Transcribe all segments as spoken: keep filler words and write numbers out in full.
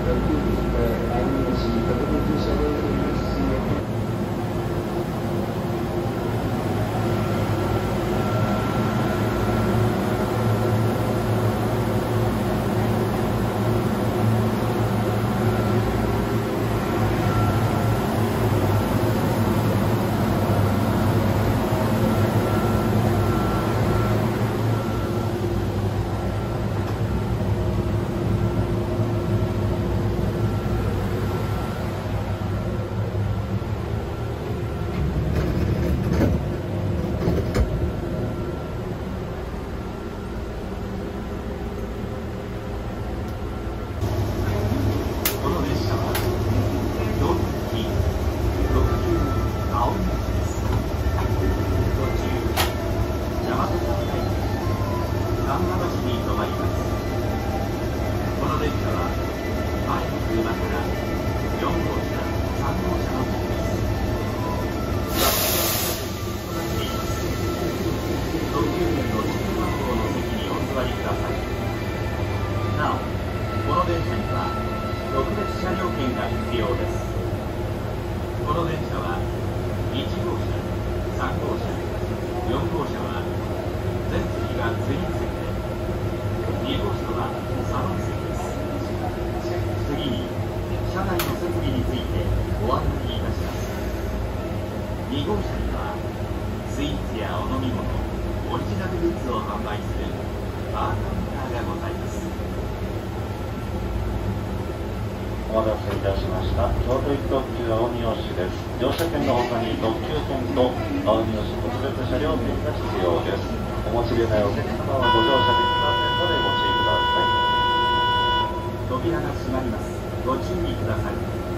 お待たせいたしました。京都行き特急青海推しです。乗車券の他に特急券と青海推し特別車両券が必要です。お持ちでないお客様はご乗車できませんのでご注意ください。扉が閉まります。ご注意ください。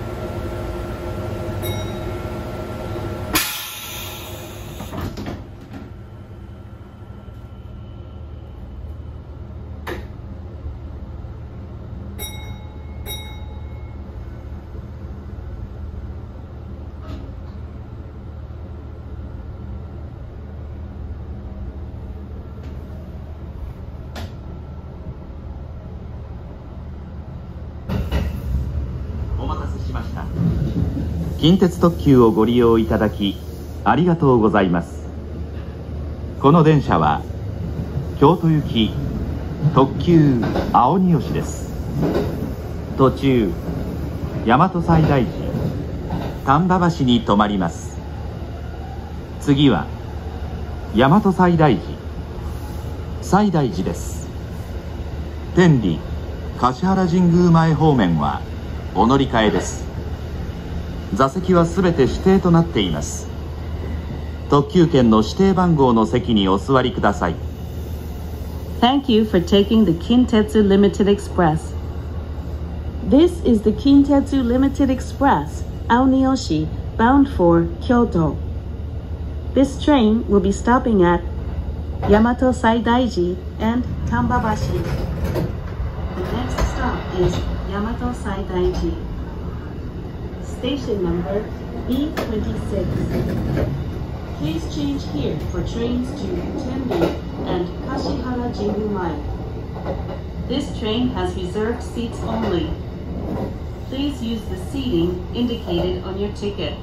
近鉄特急をご利用いただきありがとうございます。この電車は京都行き特急青海推しです。途中大和西大寺丹波橋に停まります。次は大和西大寺西大寺です。天理橿原神宮前方面はお乗り換えです。座席はすべて指定となっています。特急券の指定番号の席にお座りください。 Thank you for taking the Kintetsu Limited Express. This is the Kintetsu Limited Express, Aonioshi, bound for Kyoto. This train will be stopping at Yamato Saidaiji and Tambabashi. The next stop is Yamato Saidaiji. Station number B twenty-six. Please change here for trains to Tenri and Kashihara Jingumae. This train has reserved seats only. Please use the seating indicated on your ticket.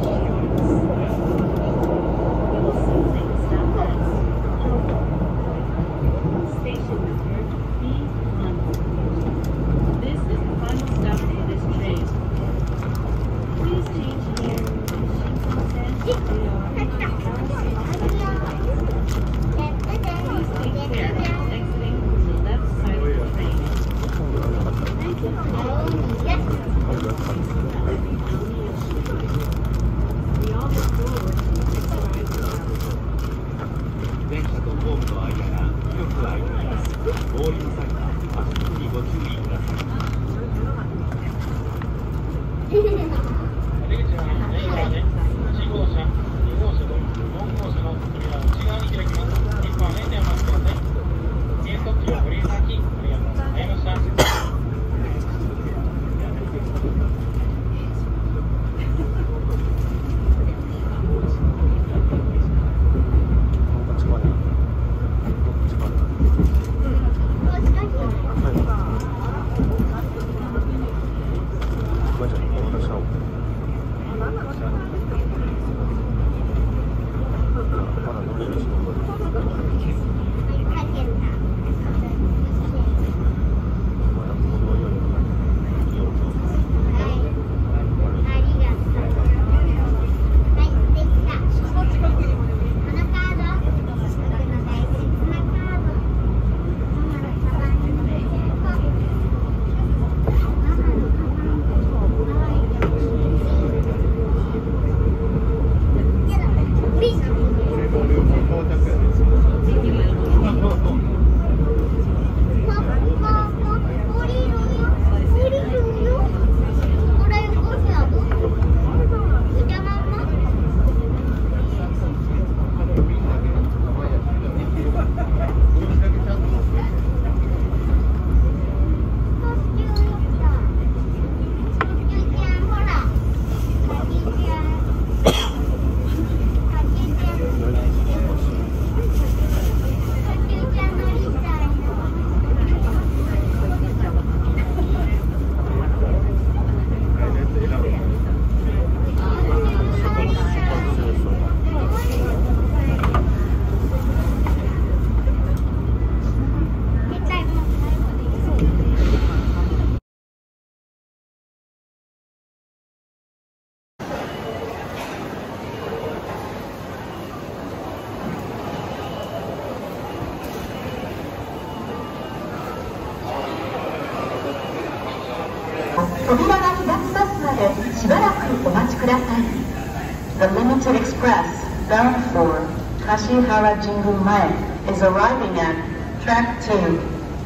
扉が開きますのでしばらくお待ちください。The Limited Express bound for Kashihara Jingu-mae is arriving at track two.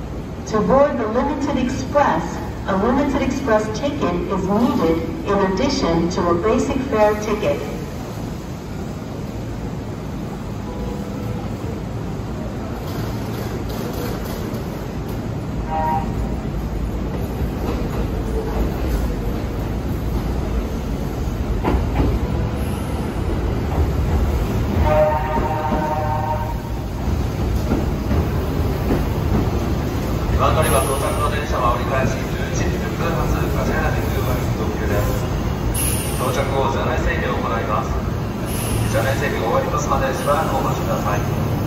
To board the Limited Express, a Limited Express ticket is needed in addition to a basic fare ticket. 車内整備が終わりますまでしばらくお待ちください。